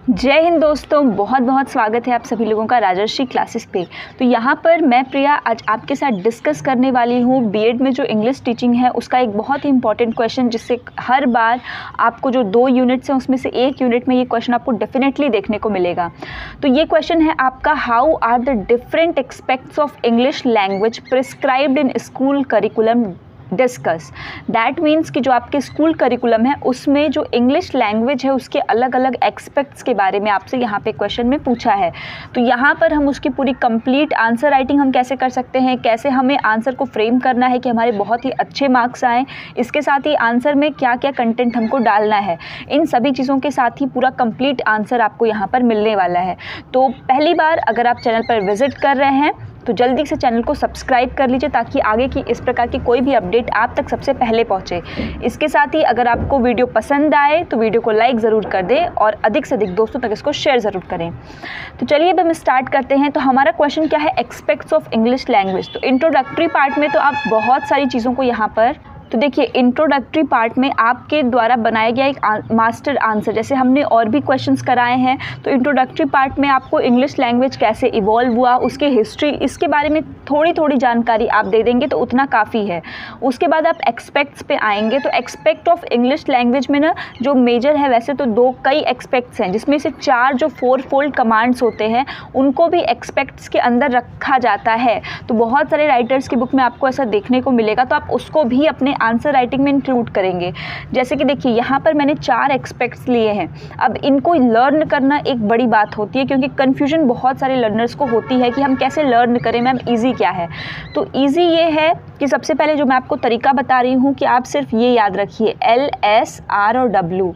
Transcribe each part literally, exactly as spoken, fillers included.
जय हिंद दोस्तों, बहुत बहुत स्वागत है आप सभी लोगों का राजर्षि क्लासेस पे। तो यहाँ पर मैं प्रिया आज आपके साथ डिस्कस करने वाली हूँ बीएड में जो इंग्लिश टीचिंग है उसका एक बहुत ही इंपॉर्टेंट क्वेश्चन, जिससे हर बार आपको जो दो यूनिट्स हैं उसमें से एक यूनिट में ये क्वेश्चन आपको डेफिनेटली देखने को मिलेगा। तो ये क्वेश्चन है आपका, how are the different aspects of English language prescribed in school curriculum discuss. That means कि जो आपके स्कूल करिकुलम है उसमें जो इंग्लिश लैंग्वेज है उसके अलग अलग एस्पेक्ट्स के बारे में आपसे यहाँ पे क्वेश्चन में पूछा है। तो यहाँ पर हम उसकी पूरी कंप्लीट आंसर राइटिंग हम कैसे कर सकते हैं, कैसे हमें आंसर को फ्रेम करना है कि हमारे बहुत ही अच्छे मार्क्स आएँ, इसके साथ ही आंसर में क्या क्या कंटेंट हमको डालना है, इन सभी चीज़ों के साथ ही पूरा कंप्लीट आंसर आपको यहाँ पर मिलने वाला है। तो पहली बार अगर आप चैनल पर विजिट कर रहे हैं तो जल्दी से चैनल को सब्सक्राइब कर लीजिए ताकि आगे की इस प्रकार की कोई भी अपडेट आप तक सबसे पहले पहुंचे। इसके साथ ही अगर आपको वीडियो पसंद आए तो वीडियो को लाइक ज़रूर कर दें और अधिक से अधिक दोस्तों तक इसको शेयर ज़रूर करें। तो चलिए अब हम स्टार्ट करते हैं। तो हमारा क्वेश्चन क्या है, एक्सपेक्ट्स ऑफ इंग्लिश लैंग्वेज। तो इंट्रोडक्टरी पार्ट में तो आप बहुत सारी चीज़ों को यहाँ पर, तो देखिए इंट्रोडक्टरी पार्ट में आपके द्वारा बनाया गया एक मास्टर आंसर, जैसे हमने और भी क्वेश्चंस कराए हैं। तो इंट्रोडक्टरी पार्ट में आपको इंग्लिश लैंग्वेज कैसे इवॉल्व हुआ, उसके हिस्ट्री, इसके बारे में थोड़ी थोड़ी जानकारी आप दे देंगे तो उतना काफ़ी है। उसके बाद आप एक्सपेक्ट्स पे आएंगे। तो एक्सपेक्ट ऑफ इंग्लिश लैंग्वेज में ना जो मेजर है, वैसे तो दो कई एक्सपेक्ट्स हैं जिसमें से चार जो फोर फोल्ड कमांड्स होते हैं उनको भी एक्सपेक्ट्स के अंदर रखा जाता है। तो बहुत सारे राइटर्स की बुक में आपको ऐसा देखने को मिलेगा, तो आप उसको भी अपने आंसर राइटिंग में इंक्लूड करेंगे। जैसे कि देखिए यहाँ पर मैंने चार एक्सपेक्ट्स लिए हैं। अब इनको लर्न करना एक बड़ी बात होती है क्योंकि कन्फ्यूजन बहुत सारे लर्नर्स को होती है कि हम कैसे लर्न करें, मैम इजी क्या है। तो इजी ये है कि सबसे पहले जो मैं आपको तरीका बता रही हूँ कि आप सिर्फ ये याद रखिए, एल एस आर और डब्ल्यू,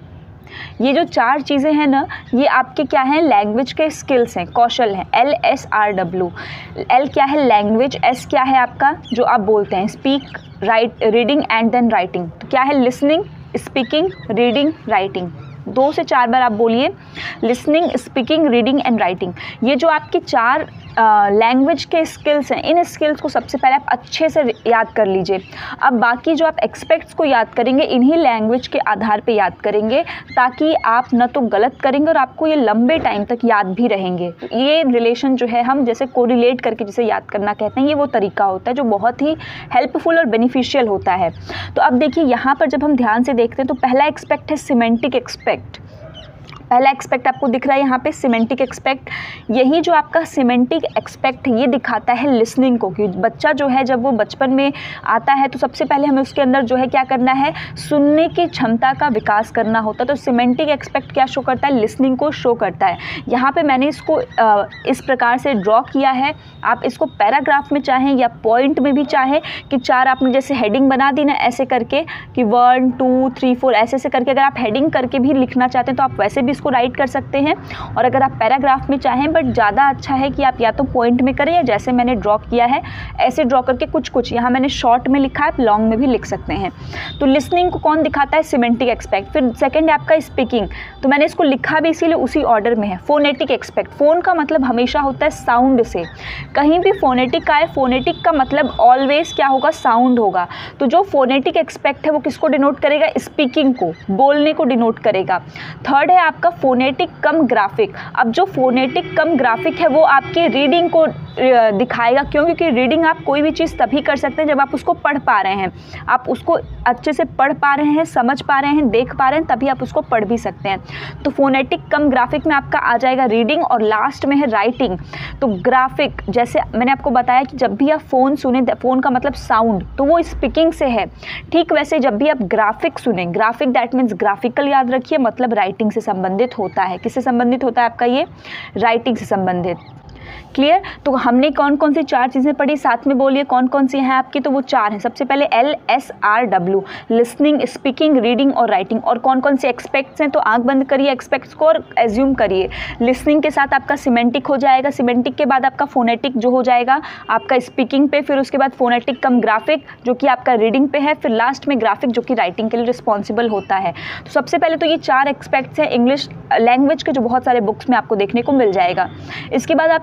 ये जो चार चीज़ें हैं ना, ये आपके क्या हैं, लैंग्वेज के स्किल्स हैं, कौशल हैं। L S R W, L क्या है लैंग्वेज, एस क्या है आपका जो आप बोलते हैं, speak, write, reading and then writing. तो क्या है, लिसनिंग, स्पीकिंग, रीडिंग, राइटिंग। दो से चार बार आप बोलिए, listening, speaking, reading and writing. ये जो आपके चार लैंग्वेज uh, के स्किल्स हैं, इन स्किल्स को सबसे पहले आप अच्छे से याद कर लीजिए। अब बाकी जो आप एक्सपेक्ट्स को याद करेंगे इन्हीं लैंग्वेज के आधार पे याद करेंगे ताकि आप न तो गलत करेंगे और आपको ये लंबे टाइम तक याद भी रहेंगे। ये रिलेशन जो है, हम जैसे कोरिलेट करके जिसे याद करना कहते हैं, ये वो तरीका होता है जो बहुत ही हेल्पफुल और बेनिफिशियल होता है। तो अब देखिए यहाँ पर जब हम ध्यान से देखते हैं तो पहला एक्सपेक्ट है सिमेंटिक एक्सपेक्ट। पहला एक्सपेक्ट आपको दिख रहा है यहाँ पे, सिमेंटिक एक्सपेक्ट। यही जो आपका सिमेंटिक एक्सपेक्ट है ये दिखाता है लिसनिंग को, कि बच्चा जो है जब वो बचपन में आता है तो सबसे पहले हमें उसके अंदर जो है क्या करना है, सुनने की क्षमता का विकास करना होता है। तो सिमेंटिक एक्सपेक्ट क्या शो करता है, लिसनिंग को शो करता है। यहाँ पे मैंने इसको आ, इस प्रकार से ड्रॉ किया है। आप इसको पैराग्राफ में चाहें या पॉइंट में भी चाहें कि चार आपने जैसे हेडिंग बना दी ना ऐसे करके कि वन टू थ्री फोर ऐसे ऐसे करके, अगर आप हेडिंग करके भी लिखना चाहते हैं तो आप वैसे भी को राइट कर सकते हैं। और अगर आप पैराग्राफ में चाहें, बट ज़्यादा अच्छा है कि आप या तो पॉइंट में करें या जैसे मैंने ड्रॉ किया है ऐसे ड्रॉ करके कुछ कुछ, यहाँ मैंने शॉर्ट में लिखा है, आप लॉन्ग में भी लिख सकते हैं। तो लिसनिंग को कौन दिखाता है, सिमेंटिक एक्सपेक्ट। फिर सेकंड है आपका स्पीकिंग, तो मैंने इसको लिखा भी इसीलिए उसी ऑर्डर में है। फोनेटिक एक्सपेक्ट, फोन का मतलब हमेशा होता है साउंड से, कहीं भी फोनेटिक आए, फोनेटिक का मतलब ऑलवेज क्या होगा, साउंड होगा। तो जो फोनेटिक एक्सपेक्ट है वो किसको डिनोट करेगा, स्पीकिंग को, बोलने को डिनोट करेगा। थर्ड है आपका फोनेटिक कम ग्राफिक। अब जो फोनेटिक कम ग्राफिक है वो आपके रीडिंग को दिखाएगा, क्यों, क्योंकि रीडिंग आप कोई भी चीज़ तभी कर सकते हैं जब आप उसको पढ़ पा रहे हैं, आप उसको अच्छे से पढ़ पा रहे हैं, समझ पा रहे हैं, देख पा रहे हैं, तभी आप उसको पढ़ भी सकते हैं। तो फोनेटिक कम ग्राफिक में आपका आ जाएगा रीडिंग, और लास्ट में है राइटिंग। तो ग्राफिक, जैसे मैंने आपको बताया कि जब भी आप फ़ोन सुने, फ़ोन का मतलब साउंड, तो वो स्पीकिंग से है। ठीक वैसे जब भी आप ग्राफिक सुने, ग्राफिक दैट मीन्स ग्राफिकल याद रखिए, मतलब राइटिंग से संबंधित होता है। किससे संबंधित होता है आपका ये, राइटिंग से संबंधित। क्लियर। तो हमने कौन कौन सी चार चीज़ें पढ़ी, साथ में बोलिए कौन कौन सी हैं आपकी। तो वो चार हैं। सबसे पहले L S R W, listening, speaking, reading और राइटिंग। और कौन कौन से एक्सपेक्ट्स हैं, तो आंख बंद करिए एक्सपेक्ट्स को और एज्यूम करिए। लिसनिंग के साथ आपका सिमेंटिक हो जाएगा, सिमेंटिक के बाद आपका फोनेटिक जो हो जाएगा आपका स्पीकिंग पे, फिर उसके बाद फोनेटिक कम ग्राफिक जो कि आपका रीडिंग पे है, फिर लास्ट में ग्राफिक जो कि राइटिंग के लिए रिस्पॉन्सिबल होता है। तो सबसे पहले तो ये चार एक्सपेक्ट्स हैं इंग्लिश लैंग्वेज के, जो बहुत सारे बुक्स में आपको देखने को मिल जाएगा। इसके बाद आप एक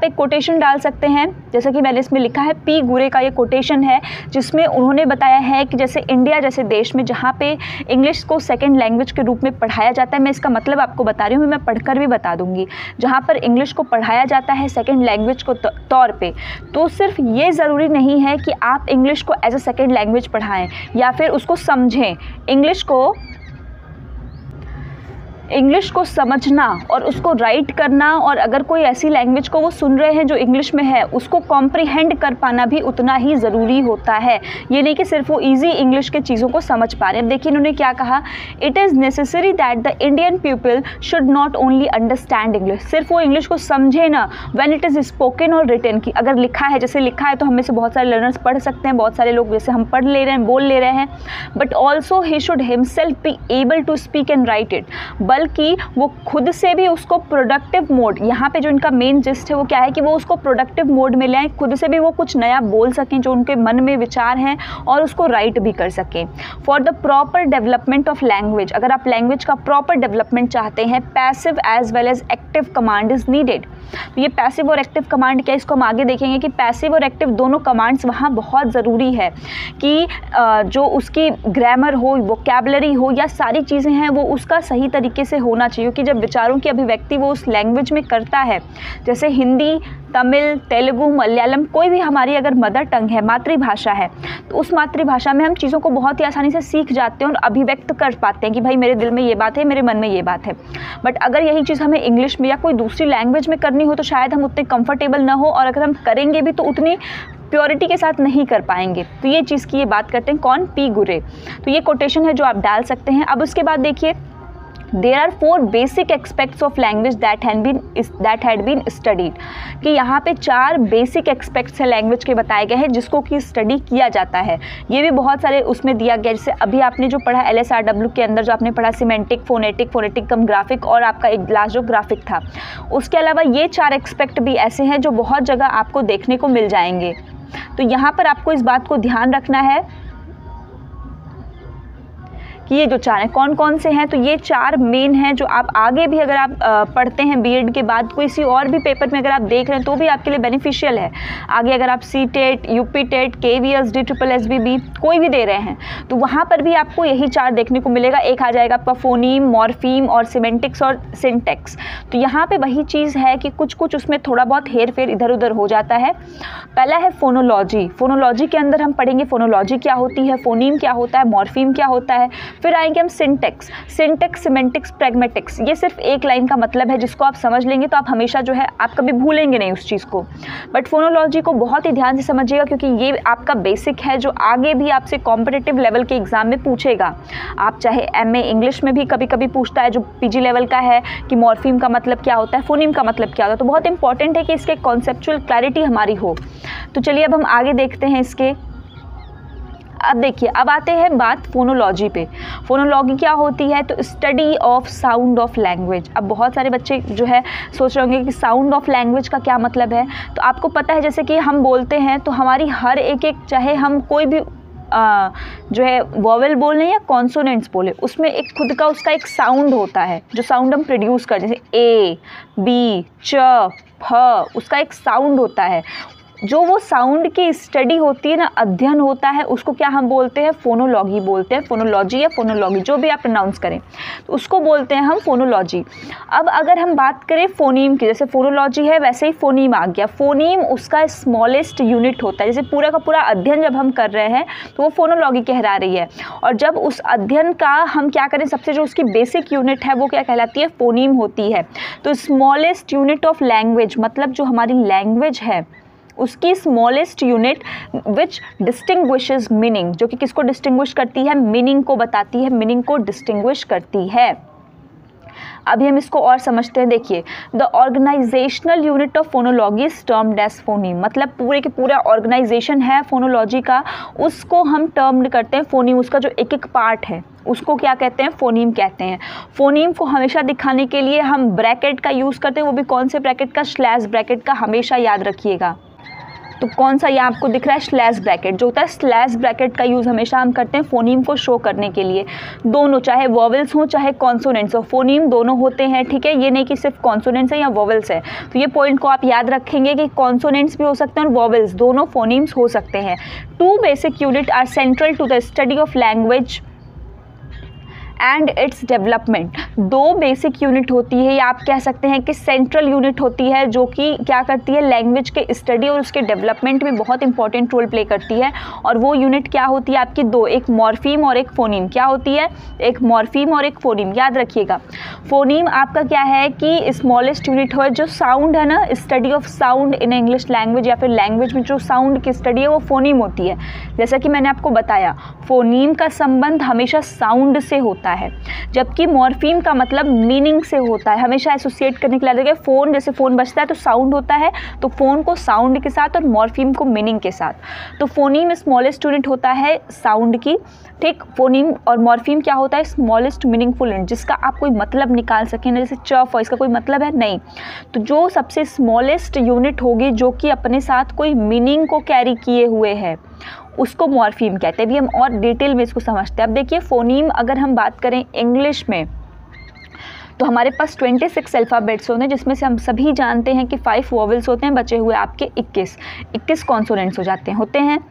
एक कोटेशन डाल सकते हैं, जैसे कि मैंने इसमें लिखा है, पी गुरे का ये कोटेशन है जिसमें उन्होंने बताया है कि जैसे इंडिया जैसे देश में जहाँ पे इंग्लिश को सेकंड लैंग्वेज के रूप में पढ़ाया जाता है, मैं इसका मतलब आपको बता रही हूँ, मैं पढ़कर भी बता दूंगी, जहाँ पर इंग्लिश को पढ़ाया जाता है सेकंड लैंग्वेज को तौर पे, तो सिर्फ ये ज़रूरी नहीं है कि आप इंग्लिश को एज अ सेकंड लैंग्वेज पढ़ाएं या फिर उसको समझें। इंग्लिश को इंग्लिश को समझना और उसको राइट करना, और अगर कोई ऐसी लैंग्वेज को वो सुन रहे हैं जो इंग्लिश में है, उसको कॉम्प्रिहेंड कर पाना भी उतना ही ज़रूरी होता है। ये नहीं कि सिर्फ वो इजी इंग्लिश के चीज़ों को समझ पा रहे हैं। देखिए इन्होंने क्या कहा, it is necessary that the Indian people should not only understand English, सिर्फ वो इंग्लिश को समझे ना, व्हेन इट इज़ स्पोकन और रिटन की, अगर लिखा है, जैसे लिखा है तो हम में से बहुत सारे लर्नर्स पढ़ सकते हैं, बहुत सारे लोग जैसे हम पढ़ ले रहे हैं, बोल ले रहे हैं, but also he should himself be able to speak and write it, बल्कि वो खुद से भी उसको प्रोडक्टिव मोड, यहाँ पे जो इनका मेन जिस्ट है वो क्या है कि वो उसको प्रोडक्टिव मोड में लाएं, खुद से भी वो कुछ नया बोल सकें जो उनके मन में विचार हैं, और उसको राइट भी कर सकें। For the proper development of language, अगर आप लैंग्वेज का प्रॉपर डेवलपमेंट चाहते हैं, passive as well as active command is needed. तो ये पैसिव और एक्टिव कमांड क्या है, इसको हम आगे देखेंगे कि पैसिव और एक्टिव दोनों कमांड्स वहाँ बहुत ज़रूरी है कि जो उसकी ग्रामर हो, वोकैबुलरी हो, या सारी चीज़ें हैं वो उसका सही तरीके से होना चाहिए कि जब विचारों की अभिव्यक्ति वो उस लैंग्वेज में करता है, जैसे हिंदी, तमिल, तेलुगु, मलयालम, कोई भी हमारी अगर मदर टंग है, मातृभाषा है, तो उस मातृभाषा में हम चीज़ों को बहुत ही आसानी से सीख जाते हैं और अभिव्यक्त कर पाते हैं कि भाई मेरे दिल में ये बात है, मेरे मन में ये बात है। बट अगर यही चीज़ हमें इंग्लिश में या कोई दूसरी लैंग्वेज में करनी हो तो शायद हम उतने कंफर्टेबल ना हो, और अगर हम करेंगे भी तो उतनी प्योरिटी के साथ नहीं कर पाएंगे। तो ये चीज़ की ये बात करते हैं कौन, पी गुरे। तो ये कोटेशन है जो आप डाल सकते हैं। अब उसके बाद देखिए, there are four basic expects of language that had been that had been studied, कि यहाँ पे चार बेसिक एक्सपेक्ट्स हैं लैंग्वेज के बताए गए हैं जिसको कि स्टडी किया जाता है। ये भी बहुत सारे उसमें दिया गया, जैसे अभी आपने जो पढ़ा एल एस आर डब्ल्यू के अंदर जो आपने पढ़ा semantic, phonetic, phonetic cum graphic, और आपका एक लास्ट जो ग्राफिक था, उसके अलावा ये चार एक्सपेक्ट भी ऐसे हैं जो बहुत जगह आपको देखने को मिल जाएंगे। तो यहाँ पर आपको इस बात को ध्यान रखना है कि ये जो चार हैं कौन कौन से हैं। तो ये चार मेन हैं जो आप आगे भी अगर आप आ, पढ़ते हैं बीएड के बाद, किसी और भी पेपर में अगर आप देख रहे हैं तो भी आपके लिए बेनिफिशियल है। आगे अगर आप C TET, UP TET, K V S D, triple S B B कोई भी दे रहे हैं तो वहाँ पर भी आपको यही चार देखने को मिलेगा। एक आ जाएगा आपका फोनीम, मॉर्फीम और सिमेंटिक्स और सिंटेक्स। तो यहाँ पे वही चीज़ है कि कुछ कुछ उसमें थोड़ा बहुत हेर फेर इधर उधर हो जाता है। पहला है फोनोलॉजी। फोनोलॉजी के अंदर हम पढ़ेंगे फोनोलॉजी क्या होती है, फोनीम क्या होता है, मॉर्फीम क्या होता है। फिर आएंगे हम सिंटेक्स, सिंटेक्स, सिमेंटिक्स, प्रैग्मेटिक्स। ये सिर्फ एक लाइन का मतलब है जिसको आप समझ लेंगे तो आप हमेशा जो है आप कभी भूलेंगे नहीं उस चीज़ को। बट फोनोलॉजी को बहुत ही ध्यान से समझिएगा क्योंकि ये आपका बेसिक है जो आगे भी आपसे कॉम्पिटिटिव लेवल के एग्जाम में पूछेगा। आप चाहे एम ए इंग्लिश में भी कभी कभी पूछता है जो पीजी लेवल का है कि मॉर्फीम का मतलब क्या होता है, फोनीम का मतलब क्या होता है। तो बहुत इंपॉर्टेंट है कि इसके कॉन्सेप्चुअल क्लैरिटी हमारी हो। तो चलिए अब हम आगे देखते हैं इसके। अब देखिए, अब आते हैं बात फोनोलॉजी पे। फोनोलॉजी क्या होती है, तो study of sound of language. अब बहुत सारे बच्चे जो है सोच रहे होंगे कि साउंड ऑफ लैंग्वेज का क्या मतलब है। तो आपको पता है जैसे कि हम बोलते हैं तो हमारी हर एक एक चाहे हम कोई भी आ, जो है वॉवेल बोलें या कॉन्सोनेंट्स बोले, उसमें एक खुद का उसका एक साउंड होता है जो साउंड हम प्रोड्यूस करते हैं, जैसे ए, बी, च, फ, उसका एक साउंड होता है। जो वो साउंड की स्टडी होती है ना, अध्ययन होता है, उसको क्या हम बोलते हैं, फोनोलॉजी बोलते हैं। फोनोलॉजी या फोनोलॉगी जो भी आप प्रोनाउंस करें तो उसको बोलते हैं हम फोनोलॉजी। अब अगर हम बात करें फोनीम की, जैसे फोनोलॉजी है वैसे ही फोनीम आ गया। फोनीम उसका स्मॉलेस्ट यूनिट होता है। जैसे पूरा का पूरा अध्ययन जब हम कर रहे हैं तो वो फोनोलॉगी कहला रही है, और जब उस अध्ययन का हम क्या करें, सबसे जो उसकी बेसिक यूनिट है वो क्या कहलाती है, फोनीम होती है। तो स्मॉलेस्ट यूनिट ऑफ लैंग्वेज मतलब जो हमारी लैंग्वेज है उसकी smallest unit which distinguishes meaning, जो कि किसको डिस्टिंग्विश करती है, मीनिंग को बताती है, मीनिंग को डिस्टिंग्विश करती है। अभी हम इसको और समझते हैं। देखिए, the organisational unit of phonology is termed as phoneme, मतलब पूरे के पूरा ऑर्गेनाइजेशन है फोनोलॉजी का, उसको हम टर्म्ड करते हैं फोनीम। उसका जो एक एक पार्ट है उसको क्या कहते हैं, फोनीम कहते हैं। फोनीम को हमेशा दिखाने के लिए हम ब्रैकेट का यूज़ करते हैं, वो भी कौन से ब्रैकेट का, स्लैश ब्रैकेट का, हमेशा याद रखिएगा। तो कौन सा, ये आपको दिख रहा है स्लैश ब्रैकेट, जो होता है स्लैश ब्रैकेट का यूज़ हमेशा हम करते हैं फोनीम को शो करने के लिए। दोनों, चाहे वॉवल्स हो चाहे कॉन्सोनेंट्स हो, फोनीम दोनों होते हैं, ठीक है। ये नहीं कि सिर्फ कॉन्सोनेंट्स है या वॉवल्स है। तो ये पॉइंट को आप याद रखेंगे कि कॉन्सोनेंट्स भी हो सकते हैं और वॉवल्स, दोनों फोनीम्स हो सकते हैं। Two basic unit are central to the study of language and its development. दो बेसिक यूनिट होती है, या आप कह सकते हैं कि सेंट्रल यूनिट होती है, जो कि क्या करती है, लैंग्वेज के स्टडी और उसके डेवलपमेंट में बहुत इंपॉर्टेंट रोल प्ले करती है। और वो यूनिट क्या होती है आपकी, दो, एक मॉर्फीम और एक फोनीम। क्या होती है, एक मॉर्फीम और एक फोनीम, याद रखिएगा। फोनीम आपका क्या है कि स्मॉलेस्ट यूनिट हो, जो साउंड है ना, study of sound in English language या फिर लैंग्वेज में जो साउंड की स्टडी है वो फोनीम होती है। जैसा कि मैंने आपको बताया, फोनीम का संबंध हमेशा साउंड से होता है, जबकि मॉर्फीम का मतलब मीनिंग से होता है। हमेशा एसोसिएट करने के लिए देखिए, फोन, जैसे फोन बजता है तो साउंड होता है, तो फोन को साउंड के साथ और मॉर्फीम को मीनिंग के साथ। तो फोनीम स्मॉलेस्ट यूनिट होता है साउंड की, ठीक। फोनीम और मॉर्फीम क्या होता है, स्मॉलेस्ट मीनिंगफुल यूनिट, जिसका आप कोई मतलब निकाल सकें ना, जैसे च फ, इसका कोई मतलब है नहीं। तो जो सबसे स्मॉलेस्ट यूनिट होगी जो कि अपने साथ कोई मीनिंग को कैरी किए हुए है, उसको मॉर्फीम कहते हैं। अभी हम और डिटेल में इसको समझते हैं। अब देखिए, फोनीम अगर हम बात करें इंग्लिश में, तो हमारे पास छब्बीस अल्फ़ाबेट्स होते हैं, जिसमें से हम सभी जानते हैं कि फाइव वॉवल्स होते हैं, बचे हुए आपके इक्कीस इक्कीस कॉन्सोनेंट्स हो जाते हैं होते हैं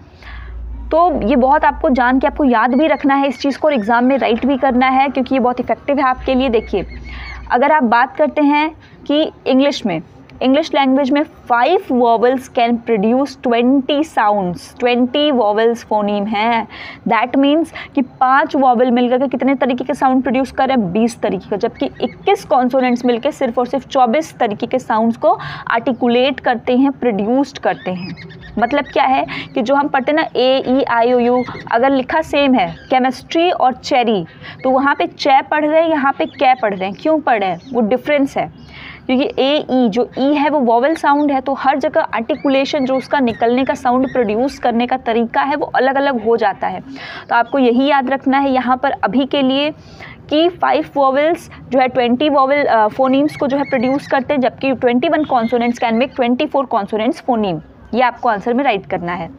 तो ये बहुत आपको जान के आपको याद भी रखना है इस चीज़ को, और एग्ज़ाम में राइट भी करना है, क्योंकि ये बहुत इफेक्टिव है आपके लिए। देखिए, अगर आप बात करते हैं कि इंग्लिश में, इंग्लिश लैंग्वेज में five vowels can produce twenty sounds, twenty vowels phoneme हैं। दैट मीन्स कि पांच वॉवल मिलकर के कितने तरीके के साउंड प्रोड्यूस कर रहे हैं, बीस तरीके का, जबकि इक्कीस कॉन्सोनेंट्स मिलकर सिर्फ और सिर्फ चौबीस तरीके के साउंड्स को आर्टिकुलेट करते हैं, प्रोड्यूस्ड करते हैं। मतलब क्या है कि जो हम पढ़ते हैं ना, ए ई आई ओ यू, अगर लिखा सेम है, केमिस्ट्री और चेरी, तो वहाँ पे चे पढ़ रहे हैं, यहाँ पे कै पढ़ रहे हैं। क्यों पढ़ रहे हैं, वो डिफरेंस है, क्योंकि ए ई, जो ई है वो वॉवल साउंड है, तो हर जगह आर्टिकुलेशन, जो उसका निकलने का साउंड प्रोड्यूस करने का तरीका है, वो अलग अलग हो जाता है। तो आपको यही याद रखना है यहाँ पर अभी के लिए कि फाइव वॉवल्स जो है ट्वेंटी वॉवल फोनीम्स को जो है प्रोड्यूस करते हैं, जबकि twenty one consonants can make twenty four consonants phoneme. ये आपको आंसर में राइट करना है।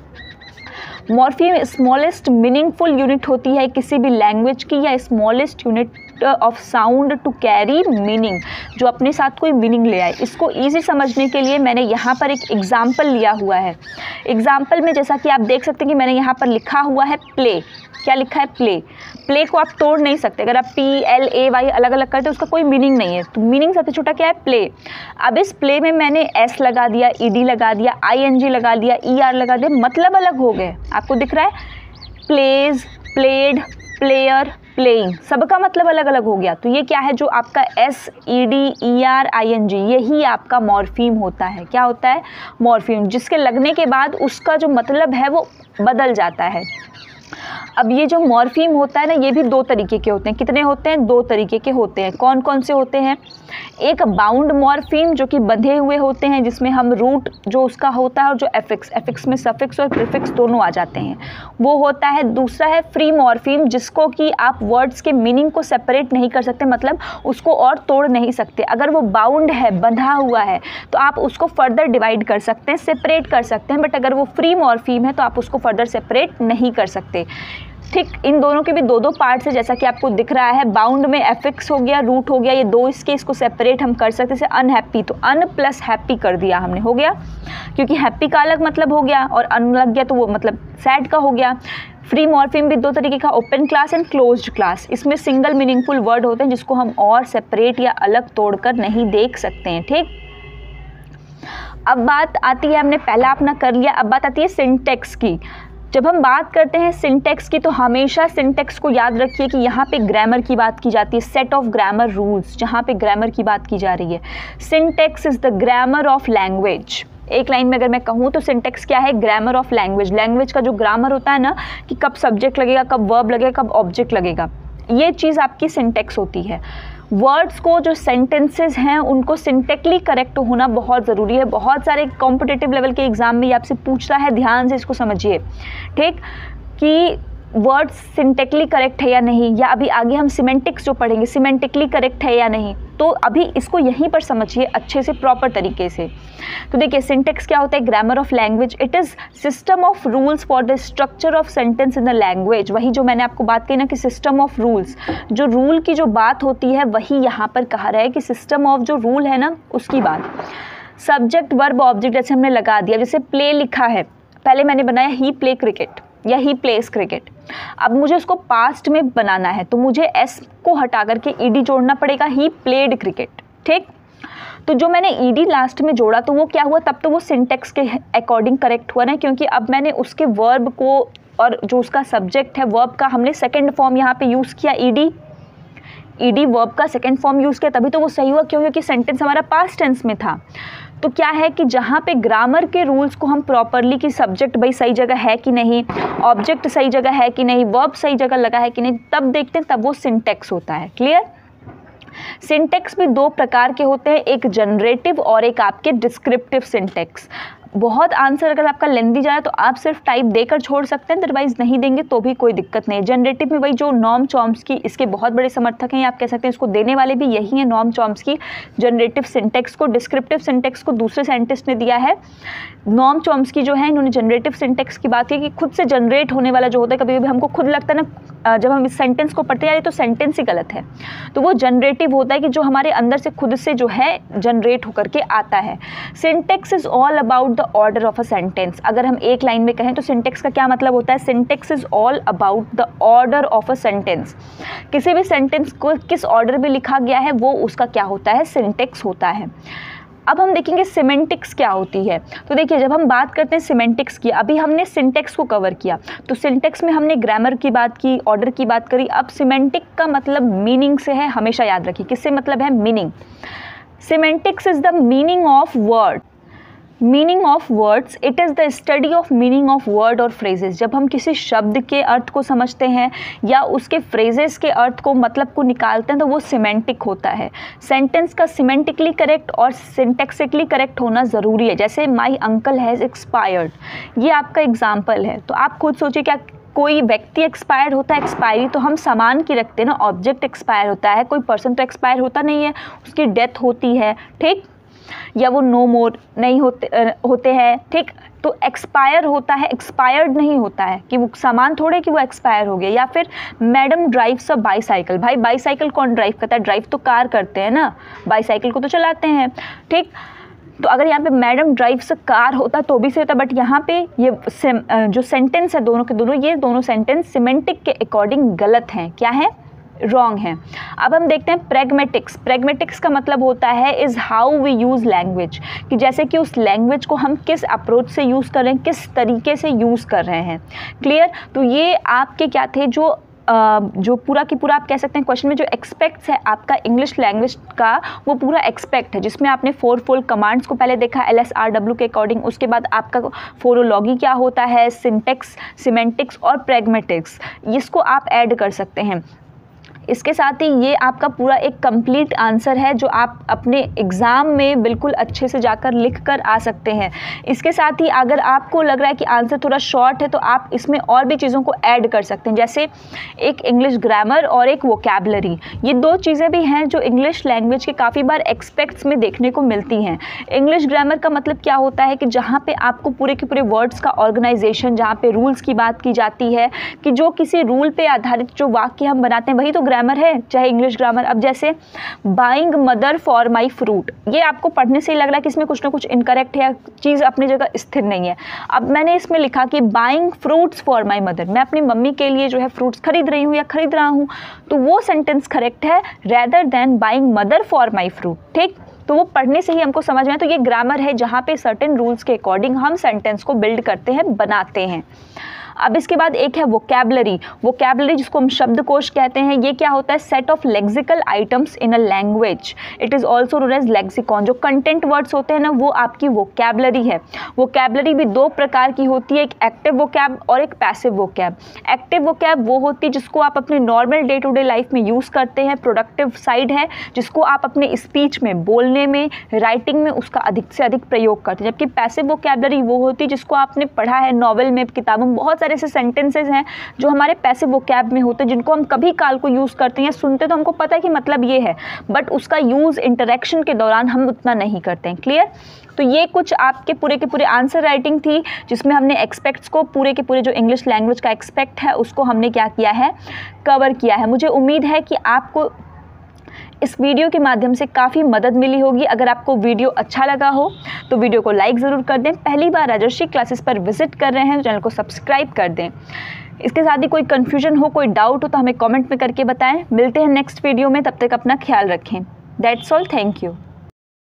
मॉर्फीम स्मॉलेस्ट मीनिंगफुल यूनिट होती है किसी भी लैंग्वेज की, या smallest unit of sound to carry meaning, जो अपने साथ कोई मीनिंग ले आए। इसको इजी समझने के लिए मैंने यहाँ पर एक एग्जाम्पल लिया हुआ है। एग्जाम्पल में जैसा कि आप देख सकते हैं कि मैंने यहाँ पर लिखा हुआ है प्ले। क्या लिखा है, प्ले। प्ले को आप तोड़ नहीं सकते, अगर आप पी एल ए वाई अलग अलग करते उसका कोई मीनिंग नहीं है, तो मीनिंग सबसे छोटा क्या है, प्ले। अब इस प्ले में मैंने एस लगा दिया, ई डी लगा दिया, आई एन जी लगा दिया, ई आर लगा दिया, मतलब अलग हो गए। आपको दिख रहा है, प्लेज, प्लेड, प्लेयर, प्लेइंग, सबका मतलब अलग अलग हो गया। तो ये क्या है, जो आपका S, E D, E R, I N G, यही आपका मॉर्फीम होता है। क्या होता है, मॉर्फीम, जिसके लगने के बाद उसका जो मतलब है वो बदल जाता है। अब ये जो मॉर्फीम होता है ना, ये भी दो तरीके के होते हैं। कितने होते हैं, दो तरीके के होते हैं। कौन कौन से होते हैं, एक बाउंड मॉर्फीम जो कि बंधे हुए होते हैं, जिसमें हम रूट जो उसका होता है और जो एफिक्स, एफिक्स में सफिक्स और प्रीफिक्स दोनों आ जाते हैं, वो होता है। दूसरा है फ्री मॉर्फीम, जिसको कि आप वर्ड्स के मीनिंग को सेपरेट नहीं कर सकते, मतलब उसको और तोड़ नहीं सकते। अगर वो बाउंड है, बंधा हुआ है, तो आप उसको फर्दर डिवाइड कर सकते हैं, सेपरेट कर सकते हैं, बट अगर वो फ्री मॉर्फीम है तो आप उसको फर्दर सेपरेट नहीं कर सकते। ठीक, इन दोनों के भी दो दो पार्ट्स है, जैसा कि आपको दिख रहा है। बाउंड में एफिक्स हो गया, रूट हो गया, ये दो इसके, इसको सेपरेट हम कर सकते हैं। जैसे अनहैप्पी, तो अन प्लस हैप्पी कर दिया हमने, हो गया, क्योंकि हैप्पी का अलग मतलब हो गया और अन लग गया तो वो मतलब सैड का हो गया। फ्री मॉर्फीम भी दो तरीके का, open class and closed class. इसमें सिंगल मीनिंगफुल वर्ड होते हैं जिसको हम और सेपरेट या अलग तोड़कर नहीं देख सकते हैं। ठीक, अब बात आती है, हमने पहला अपना कर लिया, अब बात आती है सिंटेक्स की। जब हम बात करते हैं सिंटेक्स की, तो हमेशा सिंटेक्स को याद रखिए कि यहाँ पे ग्रामर की बात की जाती है, सेट ऑफ ग्रामर रूल्स, जहाँ पे ग्रामर की बात की जा रही है। Syntax is the grammar of language. एक लाइन में अगर मैं कहूँ तो सिंटेक्स क्या है, ग्रामर ऑफ लैंग्वेज। लैंग्वेज का जो ग्रामर होता है ना, कि कब सब्जेक्ट लगेगा, कब वर्ब लगेगा, कब ऑब्जेक्ट लगेगा, ये चीज़ आपकी सिंटेक्स होती है। वर्ड्स को, जो सेंटेंसेस हैं, उनको सिंटेक्टली करेक्ट होना बहुत ज़रूरी है। बहुत सारे कॉम्पिटिटिव लेवल के एग्जाम में ये आपसे पूछता है, ध्यान से इसको समझिए। ठीक, कि वर्ड सिंटेक्टली करेक्ट है या नहीं, या अभी आगे हम सिमेंटिक्स जो पढ़ेंगे सिमेंटिकली करेक्ट है या नहीं, तो अभी इसको यहीं पर समझिए अच्छे से प्रॉपर तरीके से। तो देखिए सिंटेक्स क्या होता है, grammar of language, it is system of rules for the structure of sentence in the language. वही जो मैंने आपको बात कही ना कि सिस्टम ऑफ रूल्स, जो रूल की जो बात होती है वही यहाँ पर कहा रहा है कि सिस्टम ऑफ जो रूल है ना उसकी बात। सब्जेक्ट वर्ब ऑब्जेक्ट जैसे हमने लगा दिया, जैसे प्ले लिखा है, पहले मैंने बनाया ही प्ले क्रिकेट या ही प्लेस क्रिकेट, अब मुझे उसको पास्ट में बनाना है तो मुझे एस को हटा करके ईडी जोड़ना पड़ेगा, ही प्लेड क्रिकेट। ठीक, तो जो मैंने ईडी लास्ट में जोड़ा तो वो क्या हुआ, तब तो वो सिंटेक्स के अकॉर्डिंग करेक्ट हुआ ना, क्योंकि अब मैंने उसके वर्ब को और जो उसका सब्जेक्ट है वर्ब का हमने सेकेंड फॉर्म यहाँ पे यूज़ किया, ईडी ईडी वर्ब का सेकेंड फॉर्म यूज़ किया, तभी तो वो सही हुआ। क्यों? क्योंकि सेंटेंस हमारा पास्ट टेंस में था। तो क्या है कि जहाँ पे ग्रामर के रूल्स को हम प्रॉपरली, कि सब्जेक्ट भाई सही जगह है कि नहीं, ऑब्जेक्ट सही जगह है कि नहीं, वर्ब सही जगह लगा है कि नहीं, तब देखते हैं, तब वो सिंटेक्स होता है। क्लियर? सिंटेक्स भी दो प्रकार के होते हैं, एक जनरेटिव और एक आपके डिस्क्रिप्टिव सिंटेक्स। बहुत आंसर अगर आपका लेंदी जा रहा है तो आप सिर्फ टाइप देकर छोड़ सकते हैं, अदरवाइज नहीं देंगे तो भी कोई दिक्कत नहीं है। जनरेटिव में वही जो नॉम चॉम्स्की इसके बहुत बड़े समर्थक हैं, आप कह सकते हैं इसको देने वाले भी यही हैं, नॉम चॉम्स्की जनरेटिव सिंटेक्स को। डिस्क्रिप्टिव सिंटेक्स को दूसरे साइंटिस्ट ने दिया है, नॉम चॉम्स्की जो है इन्होंने जनरेटिव सिंटेक्स की बात की कि खुद से जनरेट होने वाला जो होता है, कभी कभी हमको खुद लगता है ना जब हम इस सेंटेंस को पढ़ते हैं तो सेंटेंस ही गलत है, तो वो जनरेटिव होता है कि जो हमारे अंदर से खुद से जो है जनरेट होकर के आता है। Syntax is all about the order of a sentence. अगर हम एक लाइन में कहें तो सिंटेक्स का क्या मतलब होता है, syntax is all about the order of a sentence. किसी भी सेंटेंस को किस ऑर्डर में लिखा गया है वो उसका क्या होता है, सिंटेक्स होता है। अब हम देखेंगे सिमेंटिक्स क्या होती है। तो देखिए जब हम बात करते हैं सिमेंटिक्स की, अभी हमने सिंटेक्स को कवर किया, तो सिंटेक्स में हमने ग्रामर की बात की, ऑर्डर की बात करी। अब सिमेंटिक का मतलब मीनिंग से है, हमेशा याद रखिए किससे मतलब है, meaning. Semantics is the meaning of word, meaning of words, it is the study of meaning of word और फ्रेजेस। जब हम किसी शब्द के अर्थ को समझते हैं या उसके फ्रेजेस के अर्थ को, मतलब को निकालते हैं, तो वो सिमेंटिक होता है। सेंटेंस का सिमेंटिकली करेक्ट और सिंटेक्सिकली करेक्ट होना ज़रूरी है। जैसे माई अंकल हैज़ एक्सपायर्ड, ये आपका एग्जाम्पल है, तो आप खुद सोचिए क्या कोई व्यक्ति एक्सपायर्ड होता है? एक्सपायरी तो हम सामान की रखते हैं ना, ऑब्जेक्ट एक्सपायर होता है, कोई पर्सन तो एक्सपायर होता नहीं है, उसकी डेथ होती है, ठीक, या वो नो मोर नहीं होते होते हैं, ठीक। तो एक्सपायर होता है, एक्सपायर्ड नहीं होता है कि वो सामान थोड़े कि वो एक्सपायर हो गया। या फिर मैडम ड्राइव्स अ बाईसाइकिल, भाई बाईसाइकिल कौन ड्राइव करता है? ड्राइव तो कार करते हैं ना, बाईसाइकिल को तो चलाते हैं, ठीक। तो अगर यहाँ पे मैडम ड्राइव्स अ कार होता तो भी सही होता, बट यहाँ पे ये जो सेंटेंस है दोनों के दोनों, ये दोनों सेंटेंस सिमेंटिक के अकॉर्डिंग गलत हैं। क्या है? रॉन्ग है। अब हम देखते हैं प्रेगमेटिक्स। प्रेगमेटिक्स का मतलब होता है is how we use language, कि जैसे कि उस लैंग्वेज को हम किस अप्रोच से यूज़ कर रहे हैं, किस तरीके से यूज़ कर रहे हैं। क्लियर? तो ये आपके क्या थे, जो Uh, जो पूरा की पूरा आप कह सकते हैं क्वेश्चन में जो एक्सपेक्ट्स है आपका इंग्लिश लैंग्वेज का, वो पूरा एक्सपेक्ट है, जिसमें आपने फोर फोल्ड कमांड्स को पहले देखा एल एस आर डब्ल्यू के अकॉर्डिंग, उसके बाद आपका फोरोलॉगी क्या होता है, सिंटेक्स, सिमेंटिक्स और प्रेगमेटिक्स, इसको आप ऐड कर सकते हैं। इसके साथ ही ये आपका पूरा एक कंप्लीट आंसर है जो आप अपने एग्ज़ाम में बिल्कुल अच्छे से जाकर लिख कर आ सकते हैं। इसके साथ ही अगर आपको लग रहा है कि आंसर थोड़ा शॉर्ट है तो आप इसमें और भी चीज़ों को ऐड कर सकते हैं, जैसे एक इंग्लिश ग्रामर और एक वोकैबलरी। ये दो चीज़ें भी हैं जो इंग्लिश लैंग्वेज के काफ़ी बार एक्सपेक्ट्स में देखने को मिलती हैं। इंग्लिश ग्रामर का मतलब क्या होता है कि जहाँ पे आपको पूरे के पूरे वर्ड्स का ऑर्गेनाइजेशन, जहाँ पे रूल्स की बात की जाती है, कि जो किसी रूल पे आधारित जो वाक्य हम बनाते हैं वही तो ग्रामर है, चाहे इंग्लिश ग्रामर। अब जैसे buying mother for my fruit, ये आपको पढ़ने से ही लग रहा है कि इसमें कुछ ना कुछ इनकरेक्ट है, चीज़ अपनी जगह स्थिर नहीं है। अब मैंने इसमें लिखा कि buying fruits for my mother, मैं अपनी मम्मी के लिए जो है फ्रूट्स खरीद रही हूँ या खरीद रहा हूँ, तो वो सेंटेंस करेक्ट है rather than buying mother for my fruit, ठीक। तो वो पढ़ने से ही हमको समझ में आए। तो ये ग्रामर है जहाँ पे सर्टेन रूल्स के अकॉर्डिंग हम सेंटेंस को बिल्ड करते हैं, बनाते हैं। अब इसके बाद एक है वोकैबलरी। वोकैबलरी जिसको हम शब्दकोश कहते हैं, ये क्या होता है, set of lexical items in a language, it is also known as lexicon. जो कंटेंट वर्ड्स होते हैं ना, वो आपकी वोकैबलरी है। वोकैबलरी भी दो प्रकार की होती है, एक एक्टिव वोकैब और एक पैसिव वोकैब। एक्टिव वोकैब वो होती है जिसको आप अपने normal day to day life में यूज़ करते हैं, प्रोडक्टिव साइड है, जिसको आप अपने स्पीच में, बोलने में, राइटिंग में उसका अधिक से अधिक प्रयोग करते हैं। जबकि पैसिव वोकैबलरी वो होती है जिसको आपने पढ़ा है नॉवेल में, किताबों में, बहुत सारे ऐसे सेंटेंसेस हैं जो हमारे पैसिव वोकैब में होते हैं, जिनको हम कभी काल को यूज़ करते हैं, सुनते तो हमको पता है कि मतलब ये है, बट उसका यूज़ इंटरेक्शन के दौरान हम उतना नहीं करते हैं। क्लियर? तो ये कुछ आपके पूरे के पूरे आंसर राइटिंग थी, जिसमें हमने एक्सपेक्ट्स को, पूरे के पूरे जो इंग्लिश लैंग्वेज का एक्सपेक्ट है उसको हमने क्या किया है, कवर किया है। मुझे उम्मीद है कि आपको इस वीडियो के माध्यम से काफ़ी मदद मिली होगी। अगर आपको वीडियो अच्छा लगा हो तो वीडियो को लाइक ज़रूर कर दें। पहली बार राजर्षि क्लासेस पर विजिट कर रहे हैं तो चैनल को सब्सक्राइब कर दें। इसके साथ ही कोई कन्फ्यूजन हो, कोई डाउट हो तो हमें कमेंट में करके बताएं। मिलते हैं नेक्स्ट वीडियो में, तब तक अपना ख्याल रखें। That's all, thank you.